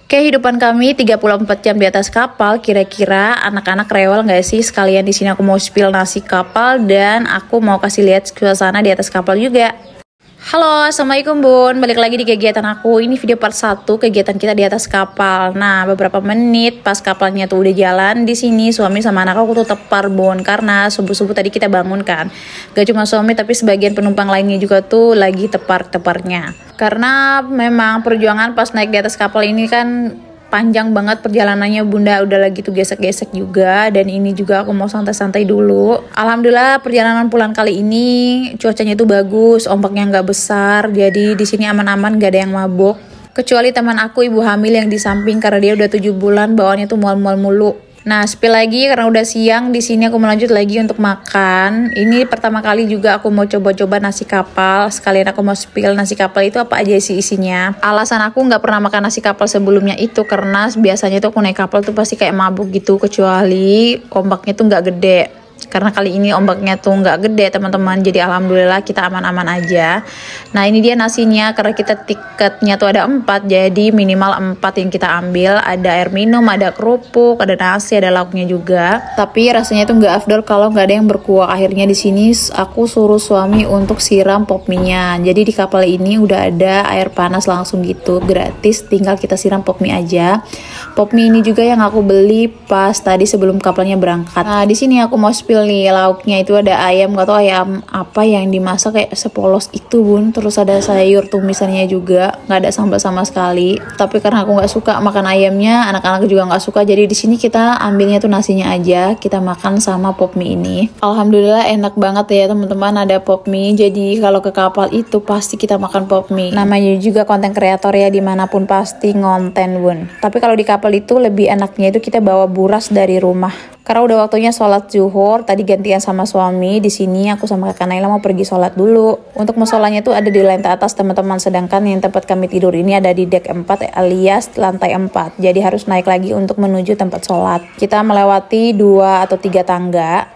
Kehidupan kami 34 jam di atas kapal, kira-kira anak-anak rewel nggak sih? Sekalian di sini aku mau spill nasi kapal dan aku mau kasih lihat suasana di atas kapal juga. Halo, assalamualaikum bun, balik lagi di kegiatan aku. Ini video part 1 kegiatan kita di atas kapal. Nah, beberapa menit pas kapalnya tuh udah jalan, di sini suami sama anak aku tuh tepar bun, karena subuh-subuh tadi kita bangun kan. Gak cuma suami tapi sebagian penumpang lainnya juga tuh lagi tepar-teparnya. Karena memang perjuangan pas naik di atas kapal ini kan panjang banget perjalanannya bunda, udah lagi tuh gesek-gesek juga, dan ini juga aku mau santai-santai dulu. Alhamdulillah perjalanan pulang kali ini cuacanya tuh bagus, ombaknya nggak besar, jadi di sini aman-aman, gak ada yang mabuk. Kecuali teman aku ibu hamil yang di samping karena dia udah 7 bulan bawaannya tuh mual-mual mulu. Nah, spill lagi karena udah siang. Di sini aku mau lanjut lagi untuk makan. Ini pertama kali juga aku mau coba-coba nasi kapal. Sekalian aku mau spill nasi kapal itu apa aja sih isinya. Alasan aku nggak pernah makan nasi kapal sebelumnya itu karena biasanya tuh aku naik kapal tuh pasti kayak mabuk gitu, kecuali ombaknya tuh nggak gede. Karena kali ini ombaknya tuh nggak gede teman-teman, jadi alhamdulillah kita aman-aman aja. Nah, ini dia nasinya, karena kita tiketnya tuh ada 4, jadi minimal 4 yang kita ambil. Ada air minum, ada kerupuk, ada nasi, ada lauknya juga. Tapi rasanya tuh nggak afdol kalau nggak ada yang berkuah. Akhirnya di sini aku suruh suami untuk siram pop mie-nya. Jadi di kapal ini udah ada air panas langsung gitu, gratis, tinggal kita siram pop mie aja. Pop mie ini juga yang aku beli pas tadi sebelum kapalnya berangkat. Nah, di sini aku mau spill nih lauknya, itu ada ayam, gak tau ayam apa yang dimasak kayak sepolos itu bun, terus ada sayur tumisannya juga, nggak ada sambal sama sekali. Tapi karena aku nggak suka makan ayamnya, anak-anak juga nggak suka, jadi di sini kita ambilnya tuh nasinya aja, kita makan sama pop mie ini. Alhamdulillah enak banget ya teman-teman, ada pop mie, jadi kalau ke kapal itu pasti kita makan pop mie. Namanya juga konten kreator ya, dimanapun pasti ngonten bun. Tapi kalau di kapal itu lebih enaknya itu kita bawa buras dari rumah. Karena udah waktunya sholat zuhur, tadi gantian sama suami. Di sini aku sama kakak Naila mau pergi sholat dulu. Untuk musolanya tuh ada di lantai atas teman-teman, sedangkan yang tempat kami tidur ini ada di deck 4 alias lantai 4. Jadi harus naik lagi untuk menuju tempat sholat. Kita melewati 2 atau 3 tangga.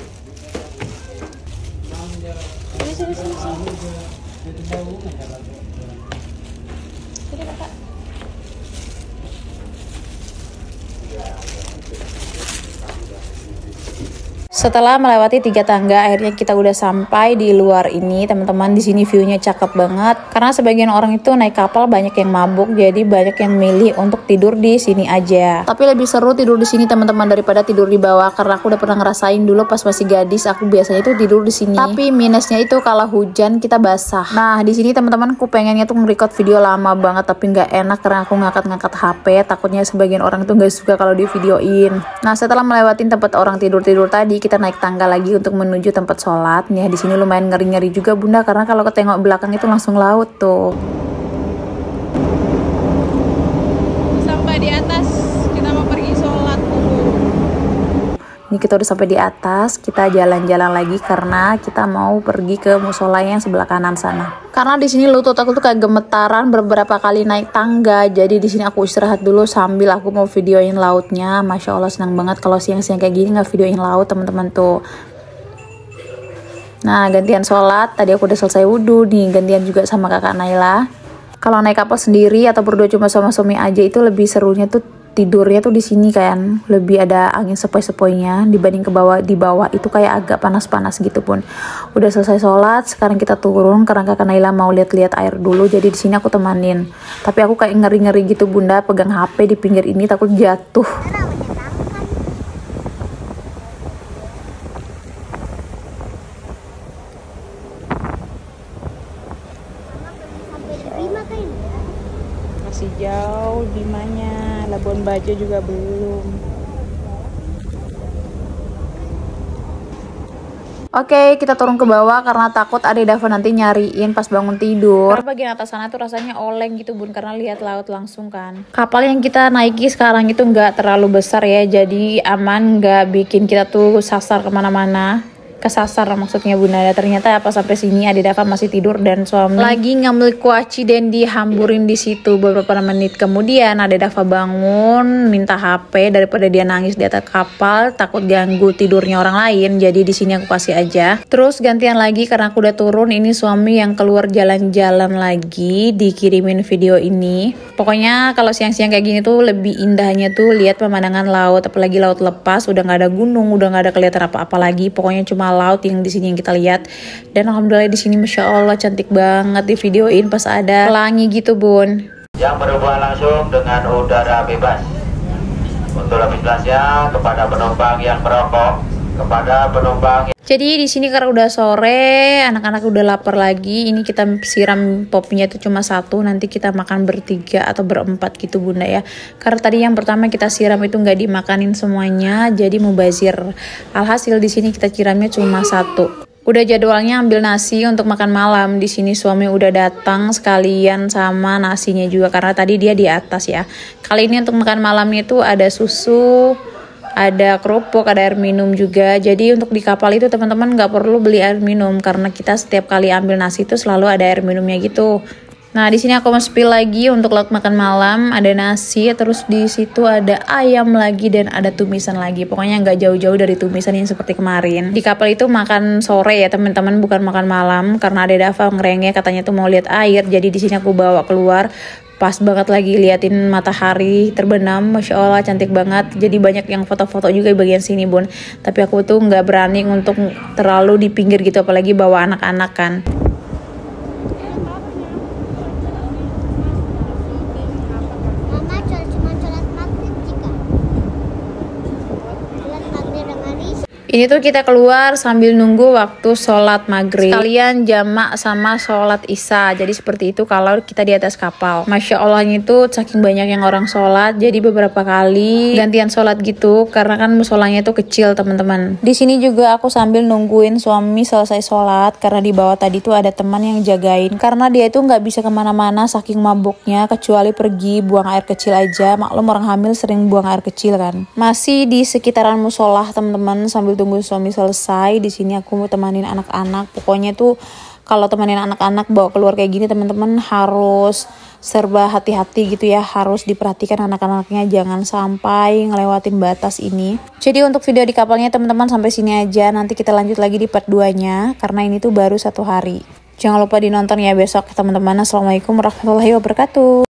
Setelah melewati 3 tangga, akhirnya kita udah sampai di luar ini, teman-teman. Di sini view-nya cakep banget. Karena sebagian orang itu naik kapal banyak yang mabuk, jadi banyak yang milih untuk tidur di sini aja. Tapi lebih seru tidur di sini teman-teman daripada tidur di bawah, karena aku udah pernah ngerasain dulu pas masih gadis, aku biasanya itu tidur di sini. Tapi minusnya itu kalau hujan kita basah. Nah, di sini teman-teman aku pengennya tuh nge-record video lama banget, tapi nggak enak karena aku ngangkat-ngangkat HP, takutnya sebagian orang tuh nggak suka kalau di videoin. Nah, setelah melewati tempat orang tidur-tidur tadi, kita naik tangga lagi untuk menuju tempat sholat. Nih, di sini lumayan ngeri-ngeri juga bunda, karena kalau ketengok belakang itu langsung laut tuh. Sampai di atas, kita mau pergi sholat dulu. Ini kita udah sampai di atas, kita jalan-jalan lagi karena kita mau pergi ke musola yang sebelah kanan sana. Karena di sini lutut aku tuh kayak gemetaran beberapa kali naik tangga, jadi di sini aku istirahat dulu sambil aku mau videoin lautnya. Masya Allah senang banget kalau siang-siang kayak gini nggak videoin laut teman-teman tuh. Nah, gantian sholat, tadi aku udah selesai wudhu nih, gantian juga sama kakak Naila. Kalau naik kapal sendiri atau berdua cuma sama suami aja itu lebih serunya tuh tidurnya tuh di sini kan, lebih ada angin sepoi-sepoinya dibanding ke bawah. Di bawah itu kayak agak panas-panas gitu pun. Udah selesai sholat, sekarang kita turun karena kakak Naila mau lihat-lihat air dulu, jadi di sini aku temanin. Tapi aku kayak ngeri-ngeri gitu bunda, pegang HP di pinggir ini takut jatuh. Masih jauh dimanya, Labuan Bajo juga belum. Oke, kita turun ke bawah karena takut ada Dava nanti nyariin pas bangun tidur. Karena bagian atas sana tuh rasanya oleng gitu bun, karena lihat laut langsung kan. Kapal yang kita naiki sekarang itu nggak terlalu besar ya, jadi aman, nggak bikin kita tuh sasar kemana-mana. kesasar maksudnya Bunda. Ternyata apa sampai sini Adik Dava masih tidur dan suami lagi ngambil kuaci dan dihamburin di situ. Beberapa menit kemudian Adik Dava bangun minta HP daripada dia nangis di atas kapal, takut ganggu tidurnya orang lain. Jadi di sini aku kasih aja. Terus gantian lagi karena aku udah turun, ini suami yang keluar jalan-jalan lagi dikirimin video ini. Pokoknya kalau siang-siang kayak gini tuh lebih indahnya tuh lihat pemandangan laut, apalagi laut lepas, udah nggak ada gunung, udah nggak ada kelihatan apa-apa lagi. Pokoknya cuma laut yang di sini yang kita lihat. Dan alhamdulillah di sini masya Allah cantik banget di videoin pas ada pelangi gitu Bun. Yang berhubungan langsung dengan udara bebas. Untuk lebih jelasnya kepada penumpang yang merokok, kepada penumpang. Jadi di sini karena udah sore, anak-anak udah lapar lagi. Ini kita siram popnya itu cuma satu, nanti kita makan bertiga atau berempat gitu Bunda ya. Karena tadi yang pertama kita siram itu nggak dimakanin semuanya, jadi mubazir. Alhasil di sini kita siramnya cuma satu. Udah jadwalnya ambil nasi untuk makan malam. Di sini suami udah datang sekalian sama nasinya juga karena tadi dia di atas ya. Kali ini untuk makan malamnya itu ada susu, ada kerupuk, ada air minum juga. Jadi untuk di kapal itu teman-teman nggak perlu beli air minum karena kita setiap kali ambil nasi itu selalu ada air minumnya gitu. Nah di sini aku mau spill lagi untuk lauk makan malam, ada nasi, terus di situ ada ayam lagi dan ada tumisan lagi. Pokoknya nggak jauh-jauh dari tumisan yang seperti kemarin. Di kapal itu makan sore ya teman-teman, bukan makan malam karena ada Dava ngerengnya katanya tuh mau lihat air. Jadi di sini aku bawa keluar. Pas banget lagi liatin matahari terbenam, masya Allah cantik banget. Jadi banyak yang foto-foto juga di bagian sini Bun. Tapi aku tuh nggak berani untuk terlalu di pinggir gitu, apalagi bawa anak-anak kan. Ini tuh kita keluar sambil nunggu waktu sholat maghrib. Sekalian jamak sama sholat isya. Jadi seperti itu kalau kita di atas kapal. Masya Allah itu saking banyak yang orang sholat. Jadi beberapa kali gantian sholat gitu. Karena kan musolanya itu kecil teman-teman. Di sini juga aku sambil nungguin suami selesai sholat. Karena di bawah tadi tuh ada teman yang jagain. Karena dia itu nggak bisa kemana-mana saking mabuknya. Kecuali pergi buang air kecil aja. Maklum orang hamil sering buang air kecil kan. Masih di sekitaran musolah teman-teman sambil tunggu suami selesai. Di sini aku mau temanin anak-anak. Pokoknya tuh kalau temanin anak-anak bawa keluar kayak gini teman-teman harus serba hati-hati gitu ya. Harus diperhatikan anak-anaknya, jangan sampai ngelewatin batas ini. Jadi untuk video di kapalnya teman-teman sampai sini aja. Nanti kita lanjut lagi di part 2-nya karena ini tuh baru 1 hari. Jangan lupa dinonton ya besok teman-teman. Assalamualaikum warahmatullahi wabarakatuh.